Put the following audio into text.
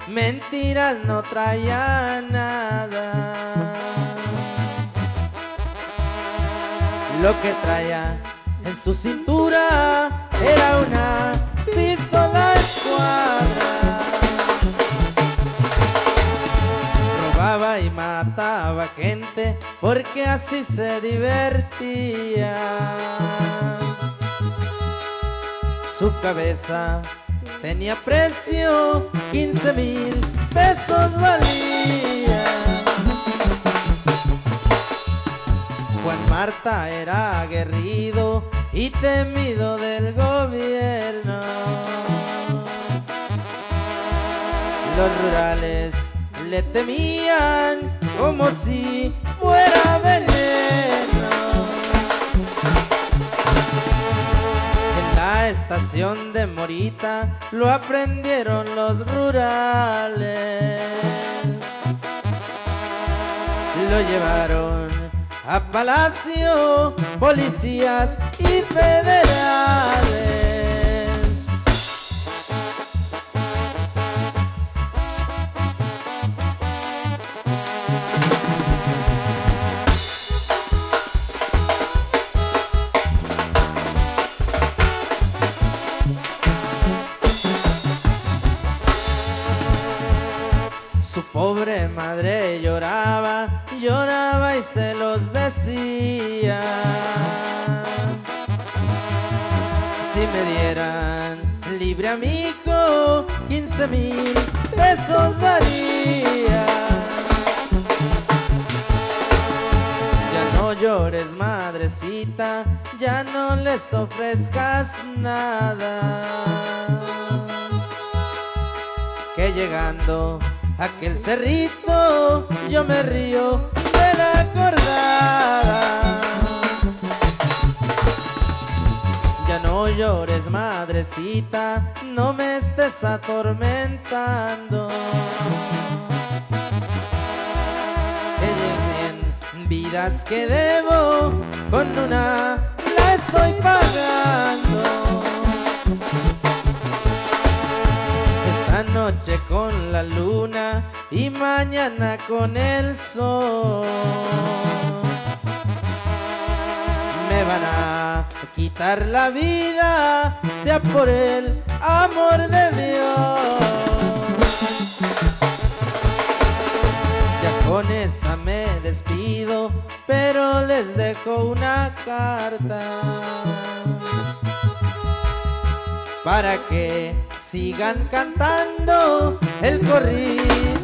mentiras no traía nada. Lo que traía en su cintura era una pistola escuadra. Robaba y mataba gente porque así se divertía. Su cabeza tenía precio, 15,000 pesos valía. Juan Marta era aguerrido y temido del gobierno. Los rurales le temían como si fuera veneno. En la estación de Morita lo aprendieron los rurales. Lo llevaron a Palacio, policías y federales. Su pobre madre lloraba, lloraba y se los decía. Si me dieran libre a mi hijo, 15,000 pesos daría. Ya no llores, madrecita, ya no les ofrezcas nada. Que llegando aquel cerrito yo me río de la acordada. Ya no llores, madrecita, no me estés atormentando. Que lleguen vidas que debo, con una la estoy pagando. Esta noche con la luna y mañana con el sol. Me van a quitar la vida, sea por el amor de Dios. Ya con esta me despido, pero les dejo una carta para que sigan cantando el corrido.